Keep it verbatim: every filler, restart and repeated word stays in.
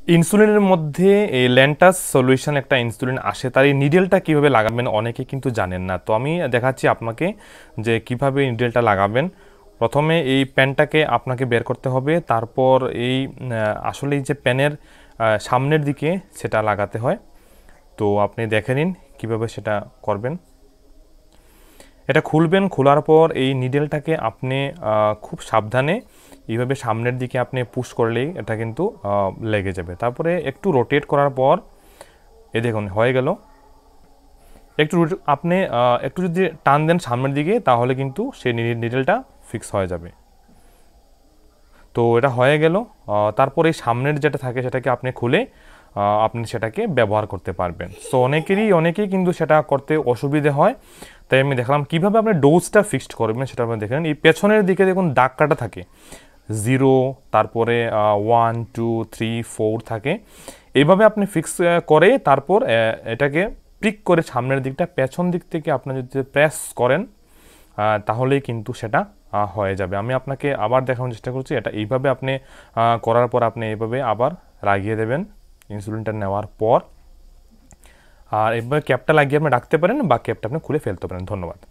ইনসুলিনের মধ্যে এই ল্যান্টাস সলিউশন একটা ইনসুলিন আসে, তার এই নিডেলটা কীভাবে লাগাবেন অনেকে কিন্তু জানেন না। তো আমি দেখাচ্ছি আপনাকে যে কিভাবে নিডেলটা লাগাবেন। প্রথমে এই প্যানটাকে আপনাকে বের করতে হবে, তারপর এই আসলে এই যে প্যানের সামনের দিকে সেটা লাগাতে হয়। তো আপনি দেখে নিন কীভাবে সেটা করবেন। এটা খুলবেন, খোলার পর এই নিডেলটাকে আপনি খুব সাবধানে এইভাবে সামনের দিকে আপনি পুশ করলেই এটা কিন্তু লেগে যাবে। তারপরে একটু রোটেট করার পর এ দেখুন হয়ে গেল। একটু আপনি একটু যদি টান দেন সামনের দিকে তাহলে কিন্তু সেই নিডেলটা ফিক্স হয়ে যাবে। তো এটা হয়ে গেল। তারপরে এই সামনের যেটা থাকে সেটাকে আপনি খুলে আপনি সেটাকে ব্যবহার করতে পারবেন। সো অনেকেরই অনেকেই কিন্তু সেটা করতে অসুবিধে হয়, তাই আমি দেখলাম কীভাবে আপনি ডোজটা ফিক্সড করবেন সেটা আপনি দেখেন। এই পেছনের দিকে দেখুন দাগ কাটা থাকে, জিরো, তারপরে ওয়ান টু থ্রি ফোর থাকে। এইভাবে আপনি ফিক্স করে তারপর এটাকে প্রিক করে সামনের দিকটা পেছন দিক থেকে আপনি যদি প্রেস করেন তাহলেই কিন্তু সেটা হয়ে যাবে। আমি আপনাকে আবার দেখানোর চেষ্টা করছি। এটা এইভাবে আপনি করার পর আপনি এইভাবে আবার লাগিয়ে দেবেন ইনসুলিনটা নেওয়ার পর, আর এইভাবে ক্যাপটা লাগিয়ে আপনি রাখতে পারেন বা ক্যাপটা আপনি খুলে ফেলতে পারেন। ধন্যবাদ।